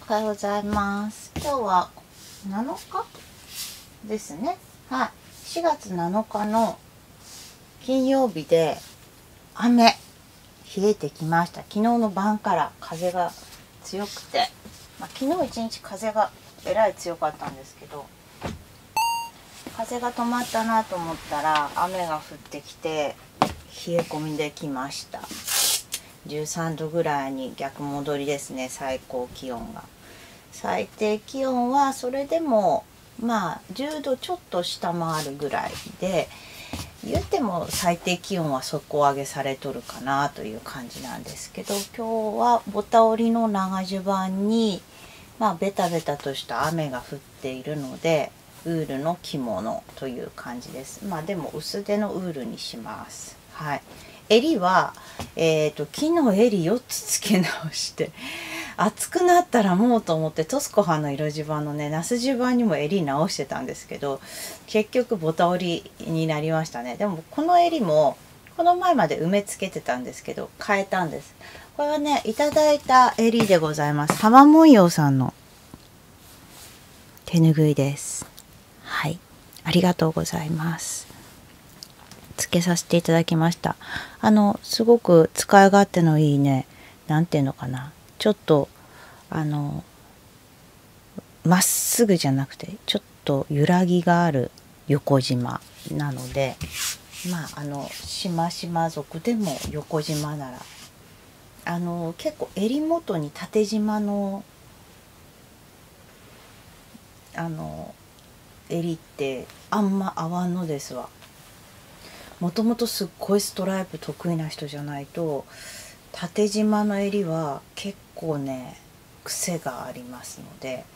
おはようございます。今日は7日ですね。はい。4月7日の金曜日で雨、冷えてきました。昨日の晩から風が強くて、昨日一日風がえらい強かったんですけど、風が止まったなと思ったら雨が降ってきて冷え込みできました。13度ぐらいに逆戻りですね、最高気温が。最低気温はそれでも10度ちょっと下回るぐらいで、言っても最低気温は底上げされとるかなという感じなんですけど、今日はボタ織りの長襦袢にベタベタとした雨が降っているので、ウールの着物という感じです。でも薄手のウールにします。はい。襟は木の襟4つ付け直して暑くなったらもうと思ってトスコハの色襦袢のねナス襦袢にも襟直してたんですけど、結局ボタ織りになりましたね。でもこの襟もこの前まで埋め付けてたんですけど変えたんです。これはねいただいた襟でございます。浜文様さんの手ぬぐいです。はい、ありがとうございます。つけさせていただきました。すごく使い勝手のいいね、なんていうのかな、ちょっとまっすぐじゃなくてちょっと揺らぎがある横縞なので、しましま族でも横縞なら結構襟元に縦縞の襟ってあんま合わんのですわ。もともとすっごいストライプ得意な人じゃないと縦縞の襟は結構ね癖がありますので、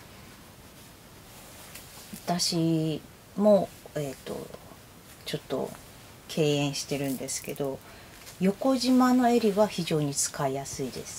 私もちょっと敬遠してるんですけど、横縞の襟は非常に使いやすいです。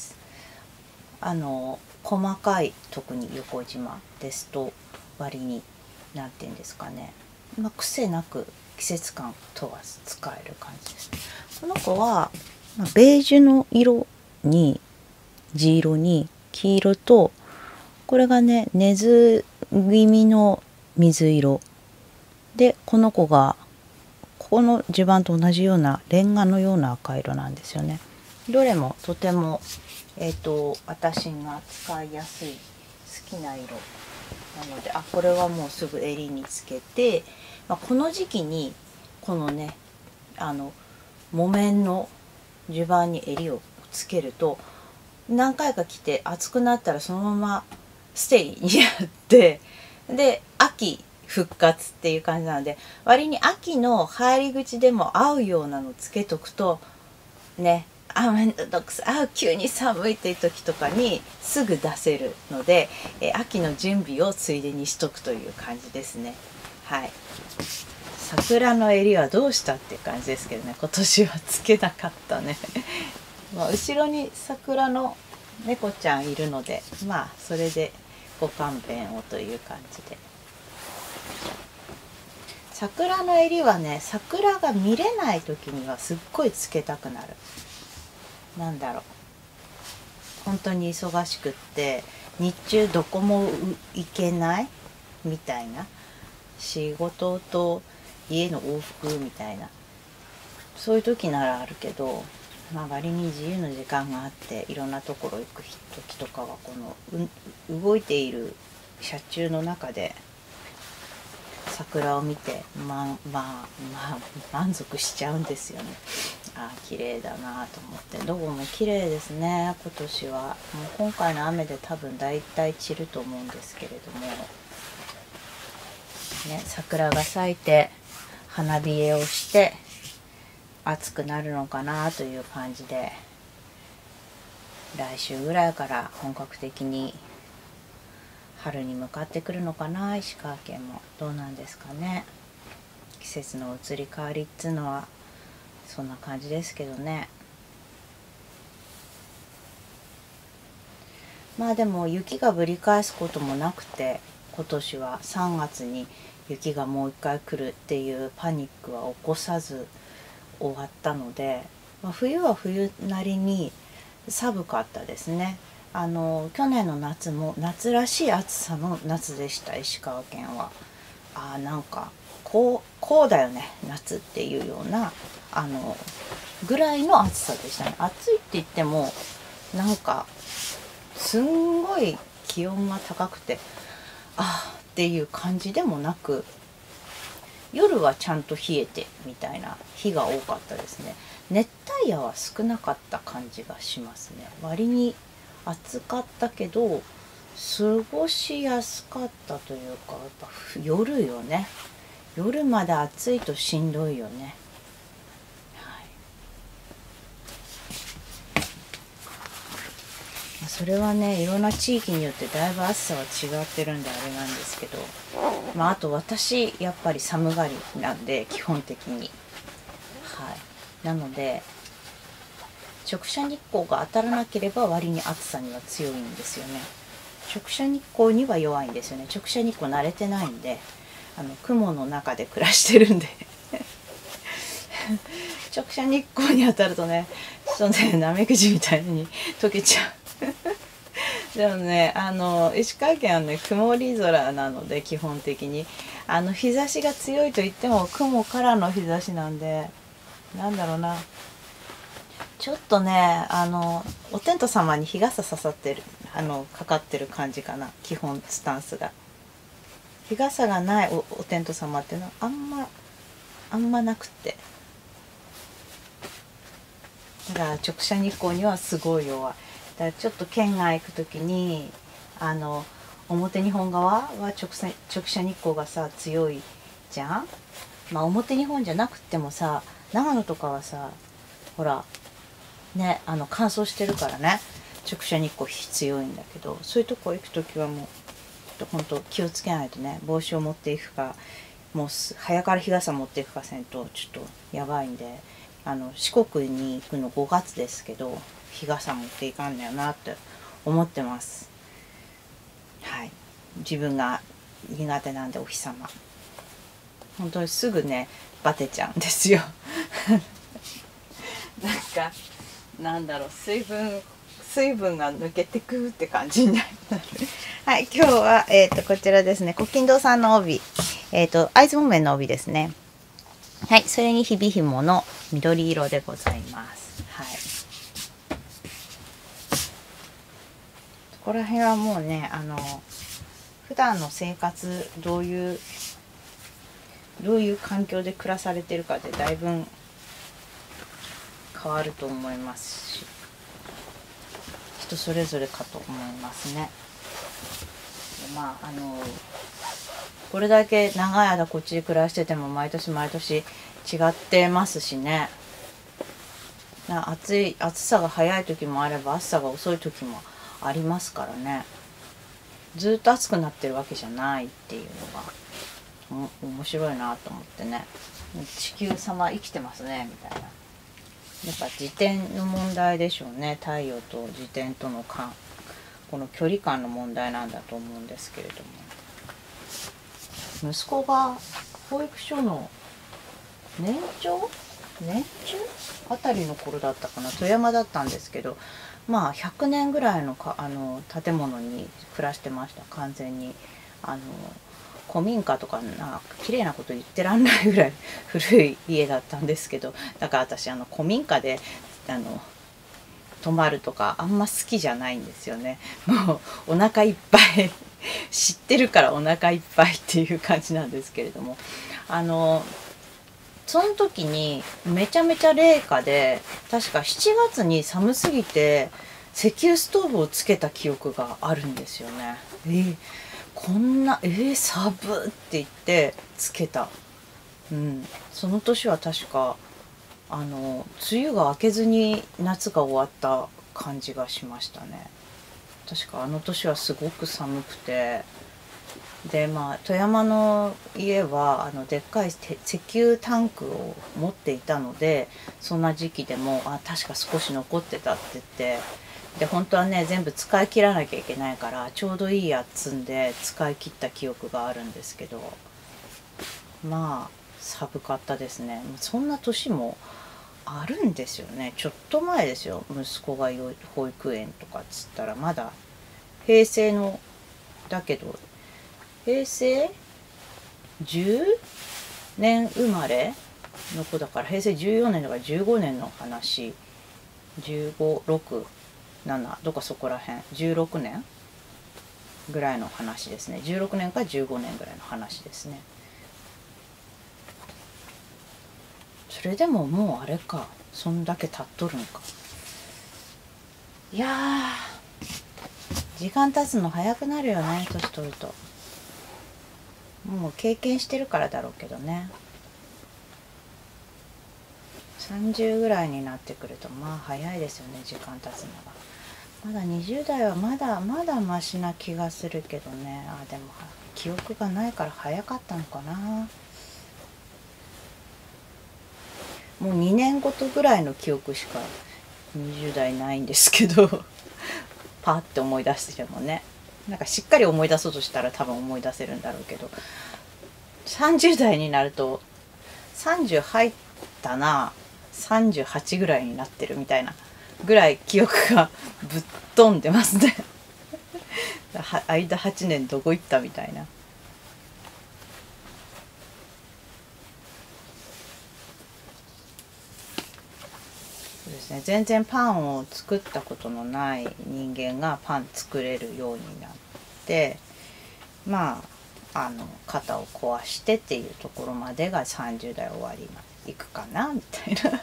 細かい特に横縞ですと割に何て言うんですかね、癖なく季節感問わず使える感じです。この子はベージュの色に地色に黄色と、これがね根津気味の水色で、この子がここの襦袢と同じようなレンガのような赤色なんですよね。どれもとても私が使いやすい好きな色なので、これはもうすぐ襟につけて、この時期にこのね木綿の襦袢に襟をつけると何回か着て暑くなったらそのままステイになってで秋復活っていう感じなので、割に秋の入り口でも合うようなのつけとくとね、めんどくさい、急に寒いっていう時とかにすぐ出せるので、秋の準備をついでにしとくという感じですね。はい。桜の襟はどうしたっていう感じですけどね、今年はつけなかったね。後ろに桜の猫ちゃんいるので、それでご勘弁をという感じで。桜の襟はね、桜が見れない時にはすっごいつけたくなる。なんだろう、本当に忙しくって日中どこも行けないみたいな、仕事と家の往復みたいな、そういう時ならあるけど、割に自由の時間があっていろんなところ行く時とかはこの動いている車中の中で桜を見て満足しちゃうんですよね。綺麗だなと思って。どこも綺麗ですね今年は。もう今回の雨で多分大体散ると思うんですけれどもね、桜が咲いて花冷えをして暑くなるのかなという感じで、来週ぐらいから本格的に春に向かってくるのかな。石川県もどうなんですかね。季節の移り変わりっつうのはそんな感じですけどね。でも雪がぶり返すこともなくて、今年は3月に雪がもう一回来るっていうパニックは起こさず終わったので、冬は冬なりに寒かったですね。 去年の夏も夏らしい暑さの夏でした。石川県はなんかこうだよね夏っていうようなぐらいの暑さでしたね。暑いって言ってもなんかすんごい気温が高くてっていう感じでもなく、夜はちゃんと冷えてみたいな日が多かったですね。熱帯夜は少なかった感じがしますね。割に暑かったけど過ごしやすかったというか、やっぱ夜よね。夜まで暑いとしんどいよね。はい、それはね、いろんな地域によってだいぶ暑さは違ってるんであれなんですけど、あと私やっぱり寒がりなんで基本的に、なので直射日光が当たらなければ割に暑さには強いんですよね。直射日光には弱いんですよね。直射日光慣れてないんで、雲の中で暮らしてるんで直射日光に当たるとね、ちょっとね、ナメクジみたいに溶けちゃうでもね、石川県はね、曇り空なので基本的に日差しが強いと言っても雲からの日差しなんで、なんだろうな、ちょっとね、お天道様に日傘刺さってる、かかってる感じかな、基本スタンスが。日傘がないお天道様っていうのはあんまなくって、だから直射日光にはすごい弱い。だからちょっと県外行く時に表日本側は直射日光がさ強いじゃん。表日本じゃなくてもさ、長野とかはさ、ほらね、乾燥してるからね、直射日光強いんだけど、そういうとこ行く時はもうほんと気をつけないとね。帽子を持っていくか、もう早から日傘持っていくかせんとちょっとやばいんで、四国に行くの5月ですけど、日傘持っていかんだよなって思ってます。はい、自分が苦手なんで、お日様本当にすぐねバテちゃうんですよなんだろう、水分が抜けてくって感じになるはい、今日はこちらですね、古今堂さんの帯、会津木綿の帯ですね。はい、それに日々紐の緑色でございます。はい、ここら辺はもうね、普段の生活どういう環境で暮らされてるかでだいぶ変わると思いますし、人それぞれかと思いますね。これだけ長い間こっちで暮らしてても毎年違ってますしね。暑さが早い時もあれば暑さが遅い時もありますからね。ずっと暑くなってるわけじゃないっていうのが面白いなと思ってね。地球様生きてますねみたいな。やっぱ自転の問題でしょうね。太陽と自転とのこの距離感の問題なんだと思うんですけれども、息子が保育所の年中あたりの頃だったかな、富山だったんですけど、100年ぐらいの建物に暮らしてました。完全に古民家とか綺麗なこと言ってらんないぐらい古い家だったんですけど、だから私古民家で泊まるとかあんま好きじゃないんですよね。もうお腹いっぱい知ってるからお腹いっぱいっていう感じなんですけれども、その時にめちゃめちゃ冷夏で、確か7月に寒すぎて石油ストーブをつけた記憶があるんですよね。こんな寒って言ってつけた。その年は確か梅雨が明けずに夏が終わった感じがしましたね。確か年はすごく寒くて、で富山の家はでっかい石油タンクを持っていたので、そんな時期でも確か少し残ってたって言って、で本当はね全部使い切らなきゃいけないからちょうどいいやつんで使い切った記憶があるんですけど、寒かったですね。そんな年もあるんですよね。ちょっと前ですよ、息子が保育園とかっつったら、まだ平成のだけど、平成10年生まれの子だから、平成14年だから15年の話、1567どっかそこら辺、16年ぐらいの話ですね。16年か15年ぐらいの話ですね。それでももうあれか、そんだけ経っとるんか。いやー、時間経つの早くなるよね、年取ると。もう経験してるからだろうけどね。30ぐらいになってくるとまあ早いですよね、時間経つのが。まだ20代はまだマシな気がするけどね。でも記憶がないから早かったのかな。もう2年ごとぐらいの記憶しか20代ないんですけどパッて思い出してもね、なんかしっかり思い出そうとしたら多分思い出せるんだろうけど、30代になると30入ったな、38ぐらいになってるみたいなぐらい記憶がぶっ飛んでますね間8年どこ行ったみたいな。そうですね、全然パンを作ったことのない人間がパン作れるようになって、まあ肩を壊してっていうところまでが30代終わりまでいくかなみたいな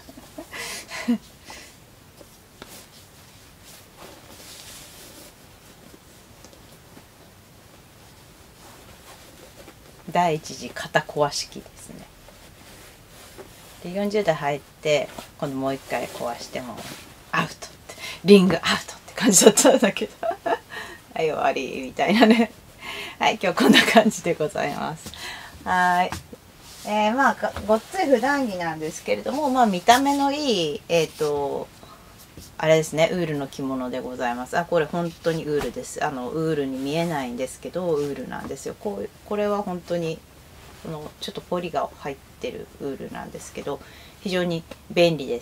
第一次肩壊し期ですね。で40代入って今度もう一回壊してもアウトって、リングアウトって感じだったんだけどはい終わりみたいなね。はい、今日こんな感じでございます。はい、まあごっつい普段着なんですけれども、まあ見た目のいいあれですね、ウールの着物でございます。これ本当にウールです。ウールに見えないんですけどウールなんですよ。これは本当にちょっとポリが入ってるウールなんですけど、非常に便利です。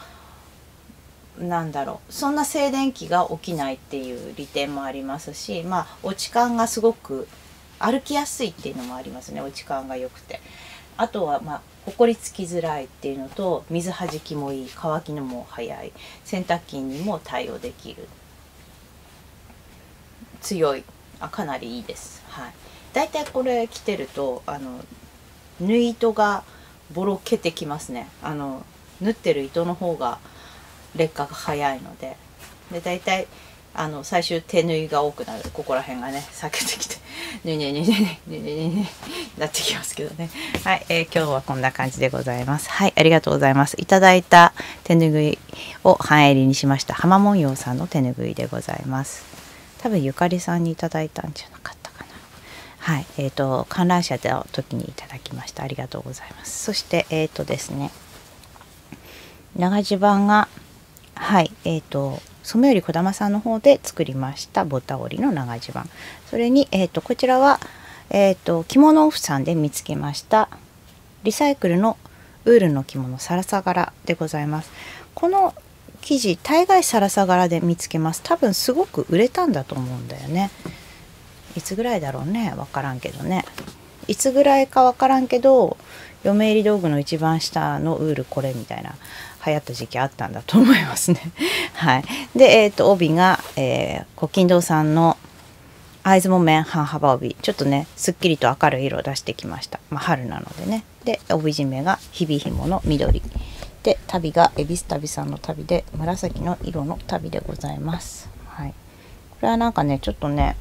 なんだろう、そんな静電気が起きないっていう利点もありますし、まあ落ち感がすごく歩きやすいっていうのもありますね。落ち感が良くて、あとはまあほこりつきづらいっていうのと、水はじきもいい、乾きのも早い、洗濯機にも対応できる、強い、かなりいいです。はい。だいたいこれ着てると縫い糸がボロけてきますね。縫ってる糸の方が劣化が早いので、だいたい最終手縫いが多くなる、ここら辺がね裂けてきてねねねねねねねねなってきますけどね。はい、今日はこんな感じでございます。はい、ありがとうございます。いただいた手ぬぐいを半襟にしました浜文様さんの手ぬぐいでございます。多分ゆかりさんにいただいたんじゃなかったかな。はい、観覧車の時にいただきました。ありがとうございます。そしてですね、長襦袢がはい染よりこだまさんの方で作りましたボタ織りの長襦袢。それにこちらは着物オフさんで見つけましたリサイクルのウールの着物サラサ柄でございます。この生地大概サラサ柄で見つけます。多分すごく売れたんだと思うんだよね。いつぐらいだろうね、分からんけどね、いつぐらいか分からんけど、嫁入り道具の一番下のウールこれみたいな流行った時期あったんだと思いますねはい。で帯が、古今堂さんの会津木綿半幅帯、ちょっとねすっきりと明るい色を出してきました。春なのでね。で帯締めが日々紐の緑で、旅が恵比寿旅さんの旅で紫の色の旅でございます。はい、これはなんかねちょっとね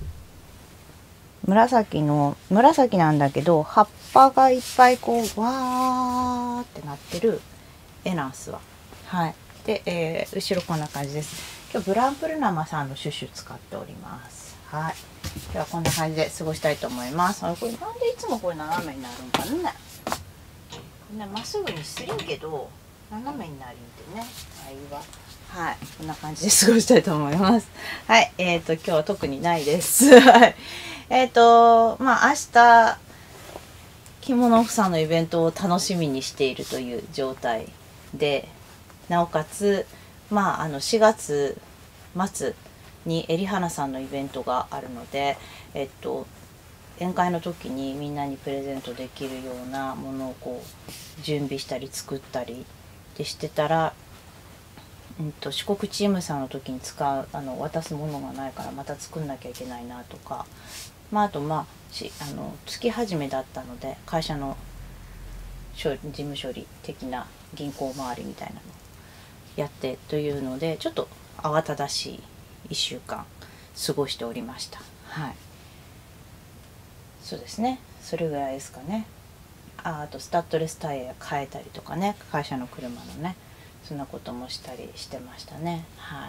紫なんだけど、葉っぱがいっぱいこうわーってなってる絵なんすわ。はい。で、後ろこんな感じです。今日ブランプルナマさんのシュッシュ使っております。はい。今日はこんな感じで過ごしたいと思います。これなんでいつもこれ斜めになるんかね。まっすぐにするけど斜めになるんでね。はい、こんな感じで過ごしたいと思います。はい、今日は特にないです。はい。まあ明日着物オフさんのイベントを楽しみにしているという状態でなおかつ4月末にエリハナさんのイベントがあるので、宴会の時にみんなにプレゼントできるようなものをこう準備したり作ったりでしてたら、四国チームさんの時に渡すものがないからまた作んなきゃいけないなとか、あと月始めだったので会社の事務処理的な銀行周りみたいなのやってというので、ちょっと慌ただしい1週間過ごしておりました。はい、そうですね、それぐらいですかね。あとスタッドレスタイヤ変えたりとかね、会社の車のね、そんなこともしたりしてましたね。はい、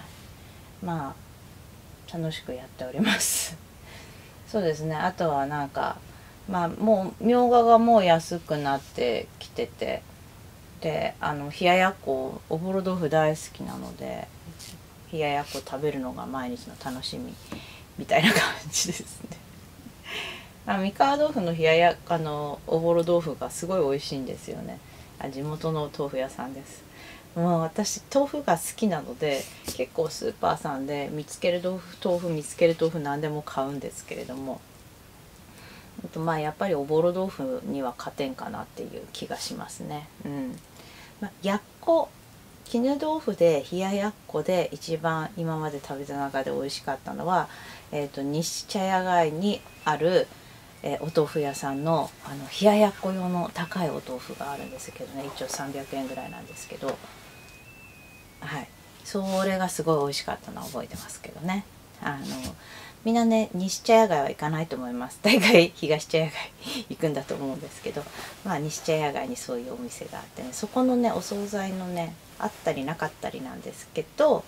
楽しくやっておりますそうですね。あとはもうみょうががもう安くなってきてて、で冷ややっこ、おぼろ豆腐大好きなので冷ややっこ食べるのが毎日の楽しみみたいな感じですね三河豆腐のおぼろ豆腐がすごい美味しいんですよね。地元の豆腐屋さんです。もう私豆腐が好きなので結構スーパーさんで見つける豆腐何でも買うんですけれども、やっぱりおぼろ豆腐には勝てんかなっていう気がしますね。やっこ、絹豆腐で冷ややっこで一番今まで食べた中で美味しかったのは、西茶屋街にある、お豆腐屋さんの冷ややっこ用の高いお豆腐があるんですけどね、一応300円ぐらいなんですけど、はい、それがすごい美味しかったのは覚えてますけどね。みんなね、西茶屋街は行かないと思います。大概東茶屋街行くんだと思うんですけど、西茶屋街にそういうお店があってね、そこのねお惣菜のねあったりなかったりなんですけど、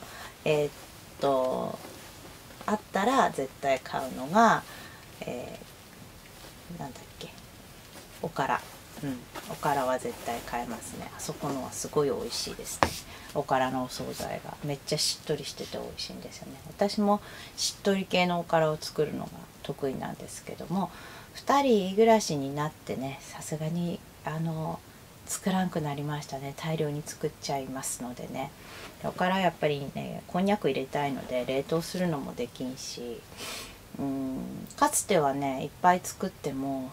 あったら絶対買うのが、なんだっけ、おから、おからは絶対買えますね。あそこのはすごい美味しいですね。おからのお惣菜がめっちゃしっとりしてて美味しいんですよね。私もしっとり系のおからを作るのが得意なんですけども、2人暮らしになってね、さすがに作らんくなりましたね。大量に作っちゃいますのでね。おからやっぱりね、こんにゃく入れたいので冷凍するのもできんし、かつてはねいっぱい作っても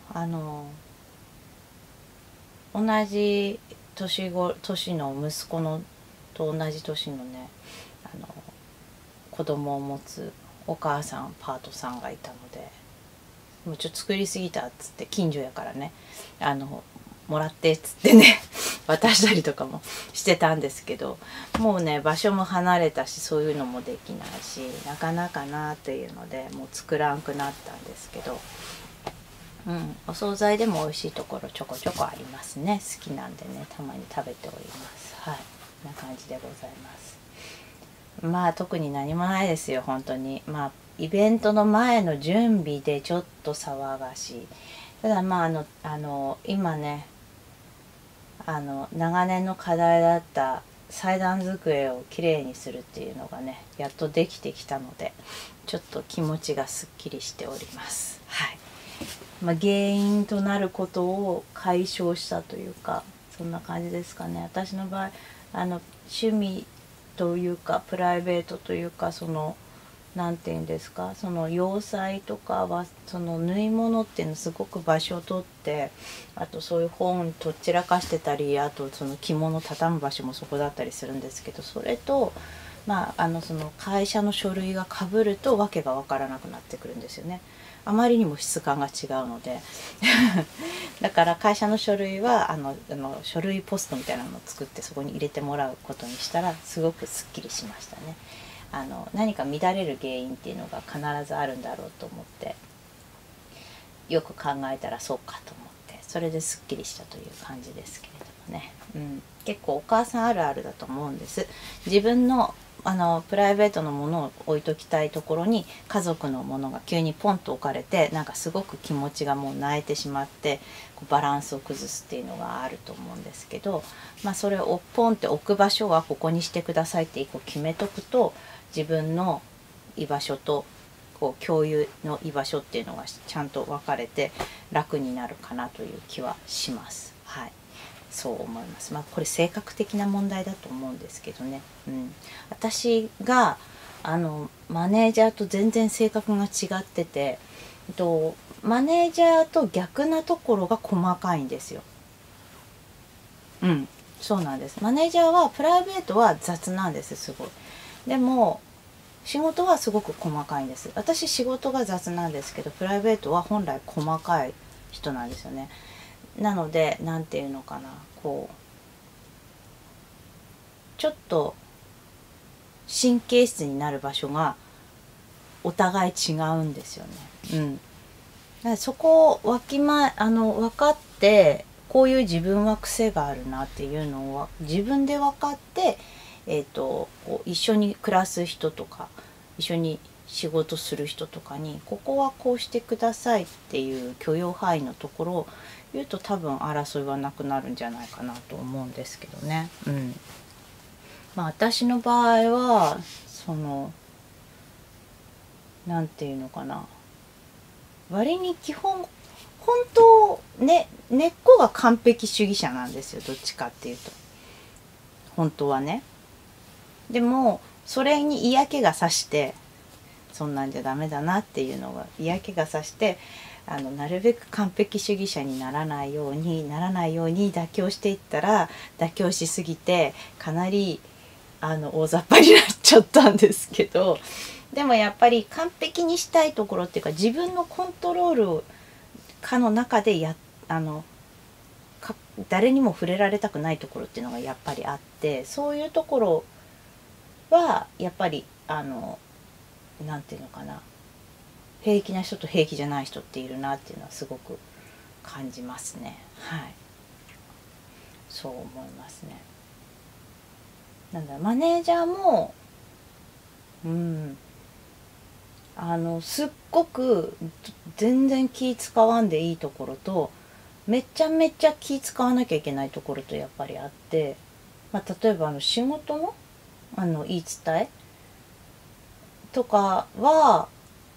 同じ年の息子のと同じ年のね子供を持つお母さんパートさんがいたので、もうちょっと作りすぎたっつって近所やからねもらってっつってね渡したりとかもしてたんですけど、もうね場所も離れたしそういうのもできないしなかなかなっていうのでもう作らんくなったんですけど、お惣菜でも美味しいところちょこちょこありますね。好きなんでねたまに食べております。はい、こんな感じでございます。特に何もないですよ本当に。イベントの前の準備でちょっと騒がしい。ただ今ね長年の課題だった祭壇机をきれいにするっていうのがねやっとできてきたのでちょっと気持ちがすっきりしております。はい、原因となることを解消したというかそんな感じですかね。私の場合趣味というかプライベートというかなんていうんですか、その洋裁とかはその縫い物っていうのすごく場所を取って、あとそういう本とっちらかしてたり、あとその着物畳む場所もそこだったりするんですけど、それとその会社の書類がかぶると訳が分からなくなってくるんですよね。あまりにも質感が違うのでだから会社の書類は書類ポストみたいなのを作ってそこに入れてもらうことにしたらすごくすっきりしましたね。何か乱れる原因っていうのが必ずあるんだろうと思ってよく考えたらそうかと思ってそれですっきりしたという感じですけれどもね、結構お母さんあるあるだと思うんです。自分のプライベートのものを置いときたいところに家族のものが急にポンと置かれてなんかすごく気持ちがもう泣いてしまってバランスを崩すっていうのがあると思うんですけど、それをポンって置く場所はここにしてくださいって一個決めとくと自分の居場所と共有の居場所っていうのがちゃんと分かれて楽になるかなという気はします。はい、 そう思います。まあこれ性格的な問題だと思うんですけどね。私がマネージャーと全然性格が違ってて、マネージャーと逆なところが細かいんですよ。そうなんです。マネージャーはプライベートは雑なんです、すごい。でも仕事はすごく細かいんです。私仕事が雑なんですけど、プライベートは本来細かい人なんですよね。なので何て言うのかな、ちょっと神経質になる場所がお互い違うんですよね。だからそこを分かって、こういう自分は癖があるなっていうのを自分で分かって、一緒に暮らす人とか一緒に仕事する人とかに、ここはこうしてくださいっていう許容範囲のところを言うと、多分争いはなくなるんじゃないかなと思うんですけどね。まあ私の場合はなんていうのかな、割に基本本当ね、根っこが完璧主義者なんですよ、どっちかっていうと。本当はね。でもそれに嫌気がさして、そんなんじゃダメだなっていうのが嫌気がさして、なるべく完璧主義者にならないように妥協していったら、妥協しすぎてかなり大雑把になっちゃったんですけど、でもやっぱり完璧にしたいところっていうか、自分のコントロール下の中で誰にも触れられたくないところっていうのがやっぱりあって、そういうところはやっぱりなんていうのかな、平気な人と平気じゃない人っているなっていうのはすごく感じますね。はい、そう思いますね。マネージャーもすっごく全然気使わんでいいところと、めちゃめちゃ気使わなきゃいけないところとやっぱりあって、例えば仕事の言い伝えとかは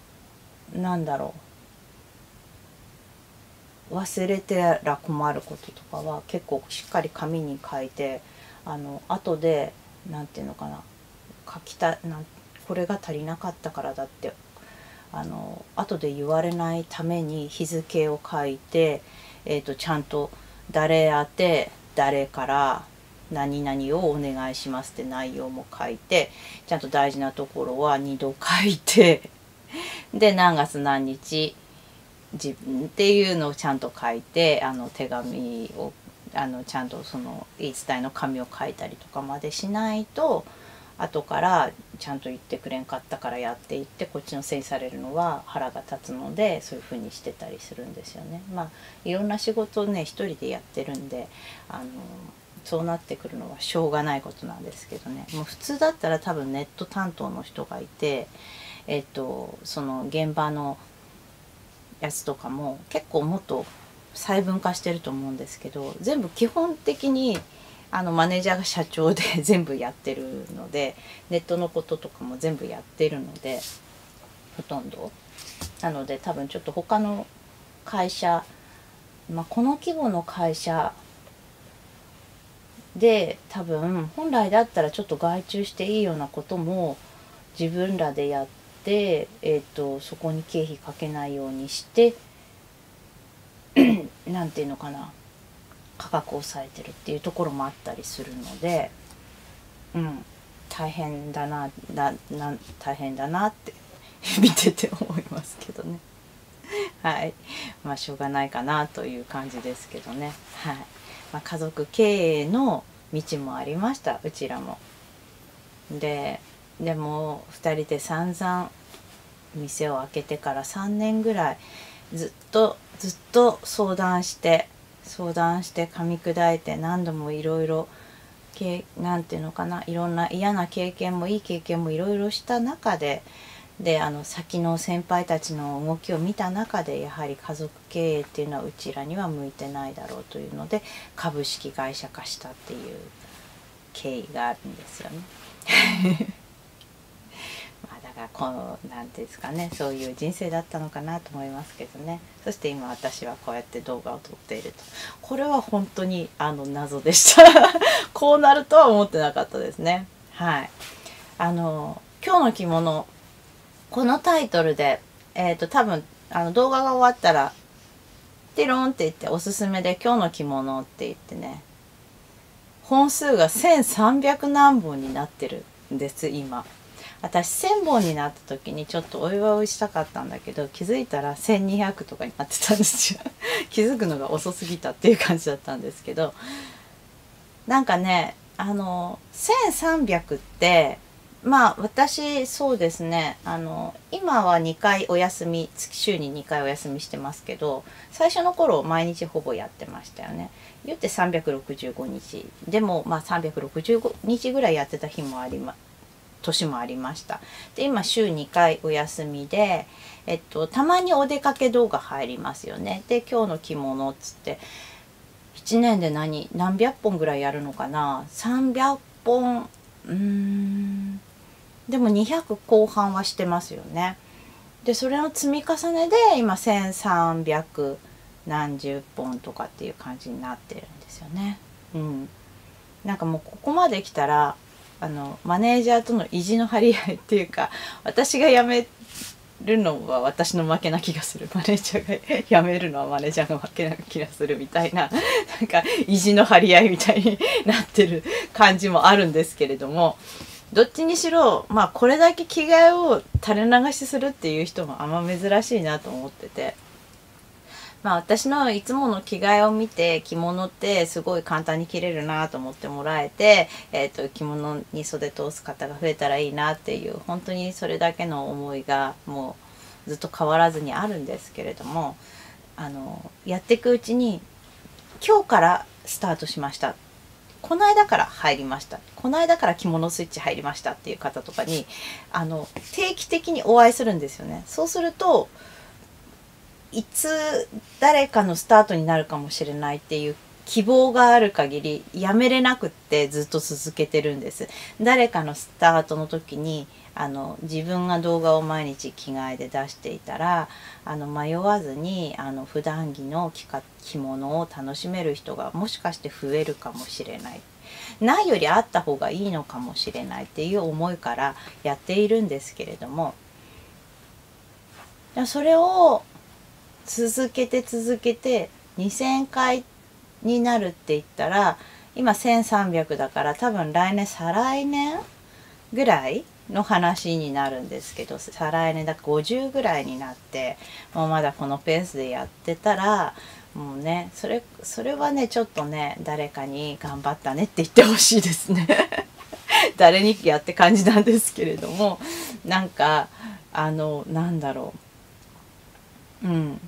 忘れてら困ることとかは結構しっかり紙に書いて、後でていうのかな、これが足りなかったからだって後で言われないために日付を書いて、ちゃんと誰宛て誰から何々をお願いしますって内容も書いて、ちゃんと大事なところは2度書いてで何月何日自分っていうのをちゃんと書いて、手紙をちゃんとその言い伝えの紙を書いたりとかまでしないと、後からちゃんと言ってくれんかったからやっていって、こっちのせいされるのは腹が立つので、そういう風にしてたりするんですよね。いろんな仕事をね一人でやってるんで、そうなってくるのはしょうがないことなんですけどね。もう普通だったら多分ネット担当の人がいて、その現場のやつとかも結構もっと細分化してると思うんですけど、全部基本的にマネージャーが社長で全部やってるので、ネットのこととかも全部やってるので、ほとんどなので、多分ちょっと他の会社、この規模の会社で多分本来だったらちょっと外注していいようなことも自分らでやって、そこに経費かけないようにしてなんていうのかな、価格を抑えてるっていうところもあったりするので、大変だなって見てて思いますけどね。はい、しょうがないかなという感じですけどね。はい、家族経営の道もありました、うちらも。でも2人で散々店を開けてから3年ぐらいずっと相談して噛み砕いて、何度もいろいろなんていうのかな、いろんな嫌な経験もいい経験もいろいろした中で、先の先輩たちの動きを見た中で、やはり家族経営っていうのはうちらには向いてないだろうというので、株式会社化したっていう経緯があるんですよね。だからなんていうんですかね、そういう人生だったのかなと思いますけどね。そして今私はこうやって動画を撮っていると。これは本当に謎でしたこうなるとは思ってなかったですね。はい。今日の着物、このタイトルで多分動画が終わったらテロンって言っておすすめで今日の着物って言ってね、本数が1300何本になってるんです今。私1000本になった時にちょっとお祝いをしたかったんだけど、気づいたら1200とかになってたんですよ気づくのが遅すぎたっていう感じだったんですけど、なんかね1300ってまあ私そうですね、今は2回お休み、週に2回お休みしてますけど、最初の頃毎日ほぼやってましたよね。言って365日でもまあ365日ぐらいやってた日も年もありました。で今週2回お休みで、たまにお出かけ動画入りますよね。で今日の着物っつって1年で何百本ぐらいやるのかな、300本でも200後半はしてますよね。でそれの積み重ねで今1300何十本とかっていう感じになってるんですよね。なんかもうここまで来たらマネージャーとの意地の張り合いっていうか、私が辞めるのは私の負けな気がする、マネージャーが辞めるのはマネージャーが負けな気がするみたいな、なんか意地の張り合いみたいになってる感じもあるんですけれども、どっちにしろまあこれだけ着替えを垂れ流しするっていう人もあんま珍しいなと思ってて、まあ私のいつもの着替えを見て着物ってすごい簡単に着れるなと思ってもらえて、着物に袖通す方が増えたらいいなっていう、本当にそれだけの思いがもうずっと変わらずにあるんですけれども、やっていくうちに今日からスタートしました、この間から入りました、この間から着物スイッチ入りましたっていう方とかに定期的にお会いするんですよね。そうするといつ誰かのスタートになるかもしれないっていう希望がある限りやめれなくってずっと続けてるんです。誰かのスタートの時に自分が動画を毎日着替えで出していたら迷わずに普段着の着物を楽しめる人がもしかして増えるかもしれない、ないよりあった方がいいのかもしれないっていう思いからやっているんですけれども、それを続けて2000回になるって言ったら今1300だから多分来年再来年ぐらいの話になるんですけど、再来年だから50ぐらいになってもうまだこのペースでやってたらもうね、それはねちょっとね誰かに頑張ったねって言ってほしいですね誰にやって感じなんですけれども、なんかなんだろう、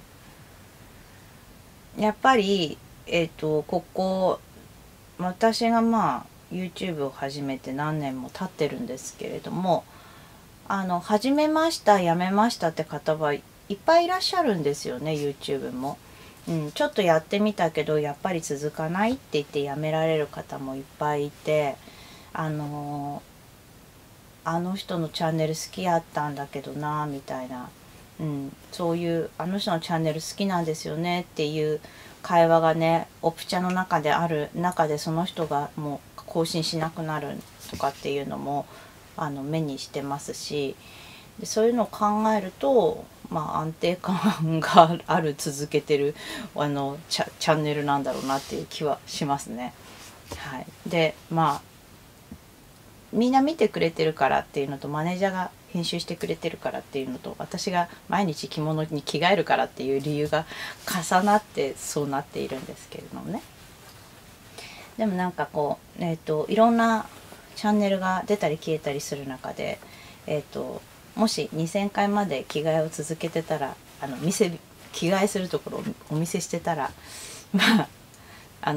やっぱりここ私がまあ YouTube を始めて何年も経ってるんですけれども、始めましたやめましたって方はいっぱいいらっしゃるんですよね。 YouTube も、ちょっとやってみたけどやっぱり続かないって言ってやめられる方もいっぱいいて、あの人のチャンネル好きやったんだけどなみたいな、そういうあの人のチャンネル好きなんですよねっていう会話がねオプチャの中である中で、その人がもう更新しなくなるとかっていうのも目にしてますし、でそういうのを考えるとまあ安定感がある続けてるチャンネルなんだろうなっていう気はしますね。はい、でまあみんな見てくれてるからっていうのと、マネージャーが編集してくれてるからっていうのと、私が毎日着物に着替えるからっていう理由が重なってそうなっているんですけれどもね。でもなんかこういろんなチャンネルが出たり消えたりする中でもし2000回まで着替えを続けてたら着替えするところをお見せしてたらまあ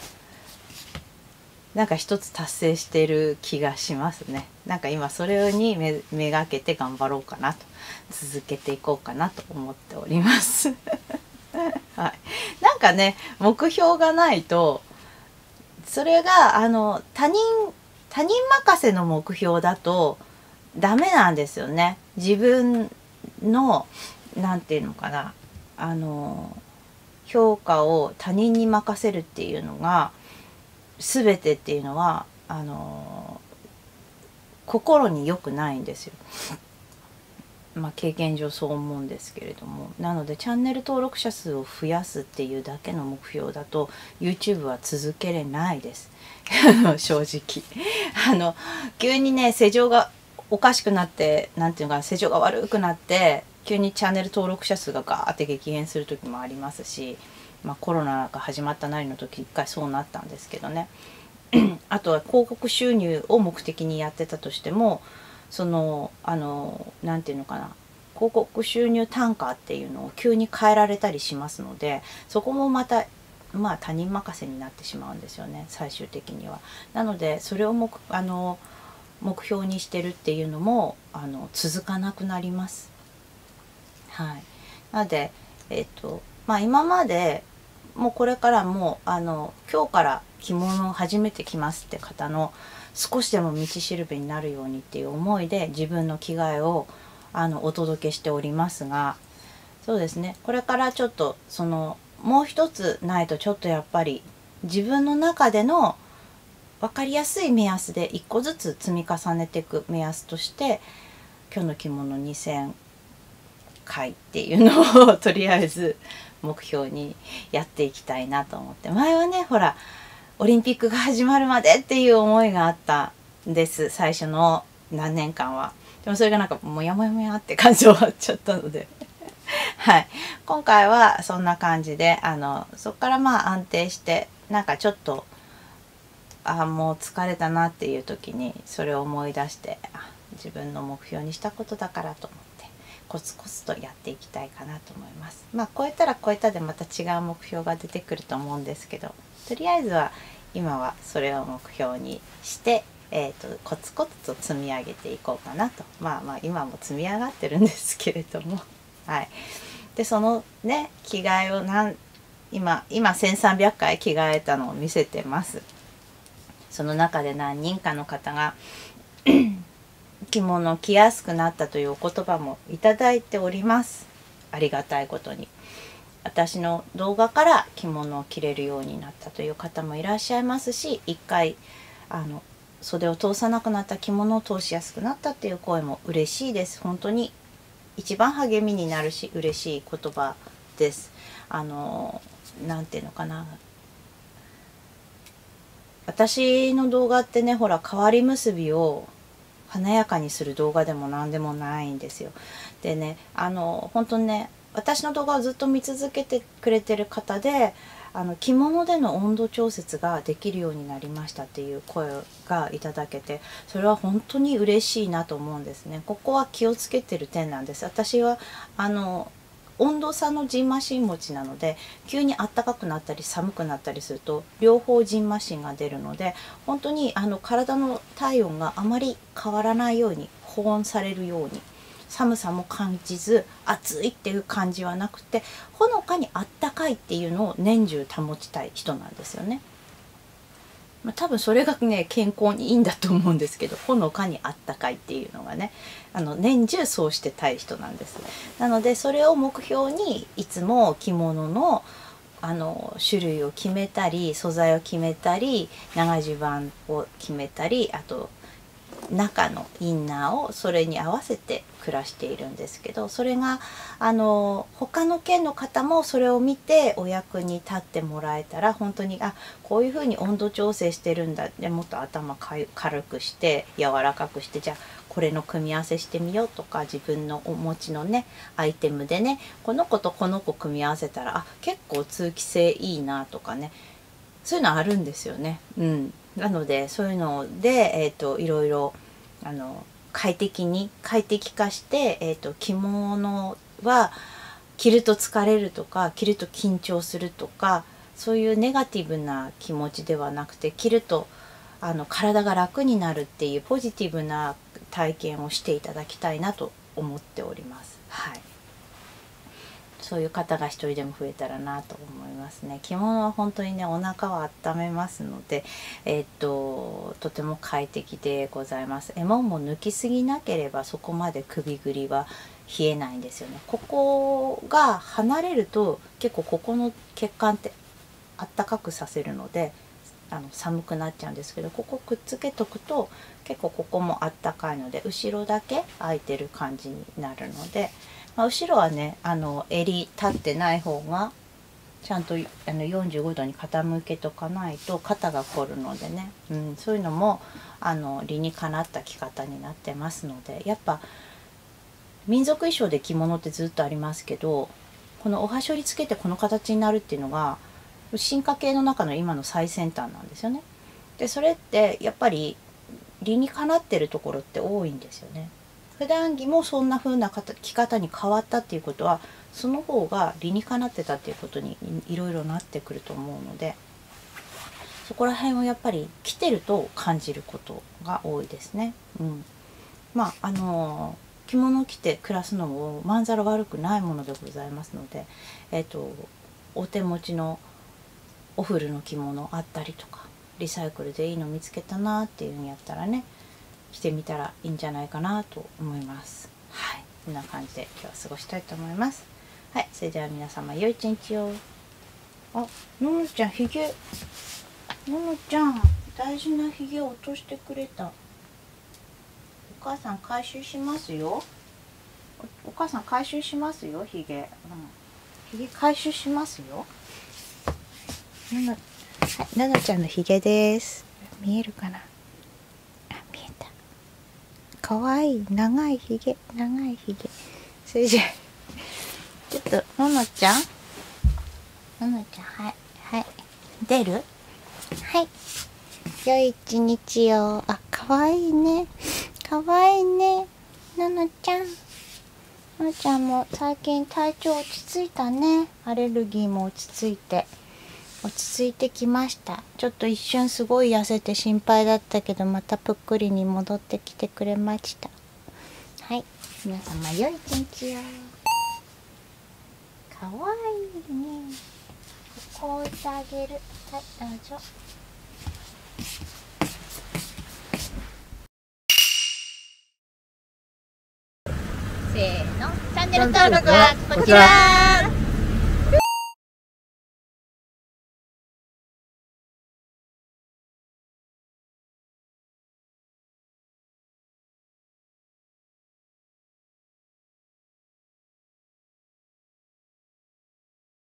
なんか一つ達成してる気がしますね。なんか今それにめがけて頑張ろうかなと、続けていこうかなと思っておりますはい、なんかね目標がないと、それが他人任せの目標だとダメなんですよね。自分のなんていうのかな、評価を他人に任せるっていうのが全てっていうのは心に良くないんですよ。まあ経験上そう思うんですけれども、なのでチャンネル登録者数を増やすっていうだけの目標だと YouTube は続けれないです正直急にね世情がおかしくなって、なんていうのかな、世情が悪くなって急にチャンネル登録者数がガーって激減する時もありますし、まあ、コロナが始まったなりの時一回そうなったんですけどねあとは広告収入を目的にやってたとしても、なんていうのかな、広告収入単価っていうのを急に変えられたりしますので、そこもまたまあ他人任せになってしまうんですよね、最終的には。なのでそれを目標にしてるっていうのも続かなくなります。はい、なのでまあ今までもうこれからも今日から着物を始めてきますって方の少しでも道しるべになるようにっていう思いで自分の着替えをお届けしておりますが、そうですね、これからちょっともう一つないとちょっとやっぱり自分の中での分かりやすい目安で一個ずつ積み重ねていく目安として今日の着物2000回っていうのをとりあえず目標にやっていきたいなと思って、前はねほらオリンピックが始まるまでっていう思いがあったんです、最初の何年間は。でもそれがなんかもやもやもやって感じ終わっちゃったのではい、今回はそんな感じでそこからまあ安定して、なんかちょっともう疲れたなっていう時にそれを思い出して、自分の目標にしたことだからと思ってコツコツとやっていきたいかなと思います。まあ超えたら超えたでまた違う目標が出てくると思うんですけど、とりあえずは今はそれを目標にして、コツコツと積み上げていこうかなと。まあまあ今も積み上がってるんですけれどもはい。でそのね着替えを今1300回着替えたのを見せてます。その中で何人かの方が着物を着やすくなったというお言葉もいただいております。ありがたいことに。私の動画から着物を着れるようになったという方もいらっしゃいますし、一回袖を通さなくなった着物を通しやすくなったっていう声も嬉しいです。本当に一番励みになるし嬉しい言葉です。なんていうのかな、私の動画ってねほら変わり結びを華やかにする動画でも何でもないんですよ。でね本当にね私の動画をずっと見続けてくれてる方で着物での温度調節ができるようになりましたっていう声がいただけて、それは本当に嬉しいなと思うんですね。ここは気をつけてる点なんです。私は温度差のジンマシン持ちなので、急に暖かくなったり寒くなったりすると両方ジンマシンが出るので、本当に体の体温があまり変わらないように保温されるように、寒さも感じず暑いっていう感じはなくて、ほのかにあったかいっていうのを年中保ちたい人なんですよね。多分それがね健康にいいんだと思うんですけど、ほのかにあったかいっていうのがね年中そうしてたい人なんです。なのでそれを目標にいつも着物の種類を決めたり、素材を決めたり、長襦袢を決めたり、あと中のインナーをそれに合わせて暮らしているんですけど、それが他の県の方もそれを見てお役に立ってもらえたら、本当にこういうふうに温度調整してるんだ、でもっと頭軽くして柔らかくして、じゃあこれの組み合わせしてみようとか、自分のお持ちのねアイテムでねこの子とこの子組み合わせたら結構通気性いいなとかね、そういうのあるんですよね。なのでそういうので、いろいろ快適化して、着物は着ると疲れるとか着ると緊張するとか、そういうネガティブな気持ちではなくて、着ると体が楽になるっていうポジティブな体験をしていただきたいなと思っております。はい。 そういう方が一人でも増えたらなと思いますね。着物は本当にねお腹を温めますので、とても快適でございます。エモンも抜きすぎなければそこまで首ぐりは冷えないんですよね。ここが離れると結構ここの血管ってあったかくさせるので寒くなっちゃうんですけど、ここくっつけとくと結構ここもあったかいので後ろだけ開いてる感じになるので、後ろはね襟立ってない方がちゃんと45度に傾けとかないと肩が凝るのでね、そういうのも理にかなった着方になってますので、やっぱ民族衣装で着物ってずっとありますけど、このおはしょりつけてこの形になるっていうのが進化系の中の今の最先端なんですよね。でそれってやっぱり理にかなってるところって多いんですよね。普段着もそんな風な着方に変わったっていうことはその方が理にかなってたっていうことにいろいろなってくると思うので、そこら辺をやっぱり着てると感じることが多いですね。着物を着て暮らすのもまんざら悪くないものでございますので、お手持ちのお古の着物あったりとか、リサイクルでいいの見つけたなっていうんやったらね、着てみたらいいんじゃないかなと思います。はい、こんな感じで今日は過ごしたいと思います。はい、それでは皆様良い一日を。あ、ののちゃんひげ、ののちゃん大事なひげを落としてくれた。お母さん回収しますよ。お母さん回収しますよ、ひげ。ひげ回収しますよ。はい、ののちゃんのひげです。見えるかな。見えた。かわいい長いひげ、長いひげ。それじゃちょっとののちゃん、はいはい、出る。はい、良い一日を。あ、かわいいね、かわいいね、ののちゃん。ののちゃんも最近体調落ち着いたね。アレルギーも落ち着いてきました。ちょっと一瞬すごい痩せて心配だったけど、またぷっくりに戻ってきてくれました。はい、皆様良い一日を。かわいいね。ここ置いてあげる。はい、どうぞ。せーの、チャンネル登録はこちら。